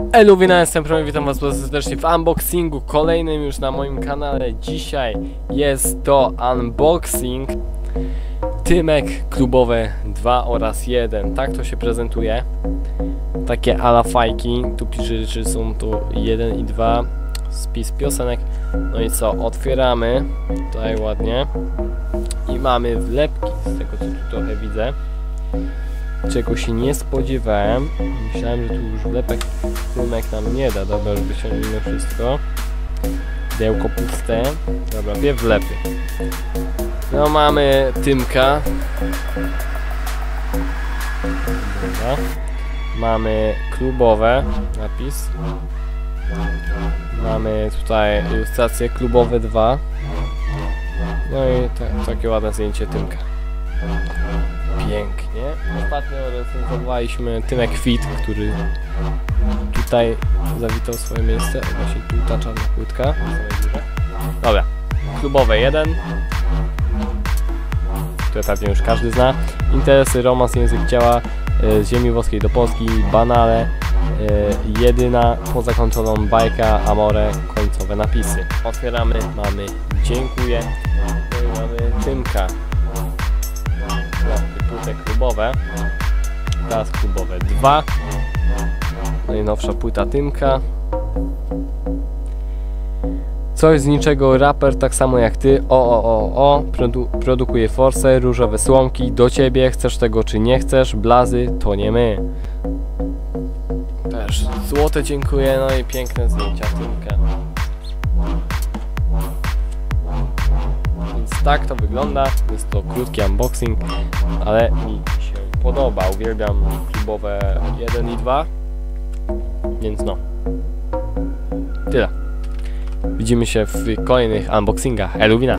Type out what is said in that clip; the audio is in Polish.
Eluwina, jestem Promi, witam was bardzo serdecznie w unboxingu kolejnym już na moim kanale. Dzisiaj jest to unboxing Tymek klubowe 2 oraz 1. Tak to się prezentuje. Takie ala fajki. Tu pisze, że są tu 1 i 2. Spis piosenek. No i co? Otwieramy tutaj ładnie. I mamy wlepki z tego, co tu trochę widzę. Czego się nie spodziewałem. Myślałem, że tu już wlepek Tymek nam nie da. Dobra, już wyciągnijmy wszystko. Pudełko puste. Dobra, dwie wlepy. No mamy Tymka. Dobra. Mamy klubowe napis. Mamy tutaj ilustrację klubowe 2. No i takie ładne zdjęcie Tymka. Pięknie. Ostatnio recenzowaliśmy Tymek Fit, który tutaj zawitał swoje miejsce. Właśnie tu ta czarna płytka. Dobra. Klubowe 1. Które pewnie już każdy zna. Interesy, romans, język ciała, z ziemi włoskiej do Polski, banale, jedyna, pozakończoną bajka, amore, końcowe napisy. Otwieramy, mamy dziękuję. No i mamy Tymka. Płyty klubowe. Teraz klubowe 2. Najnowsza płyta Tymka. Coś z niczego, raper tak samo jak ty. Produkuje forsę, różowe słomki. Do ciebie, chcesz tego czy nie chcesz. Blazy to nie my. Też złote dziękuję. No i piękne zdjęcia Tymka. Więc tak to wygląda. Jest to krótki unboxing, ale mi się podoba. Uwielbiam klubowe 1 i 2. Więc no. Tyle. Widzimy się w kolejnych unboxingach. Eluwina.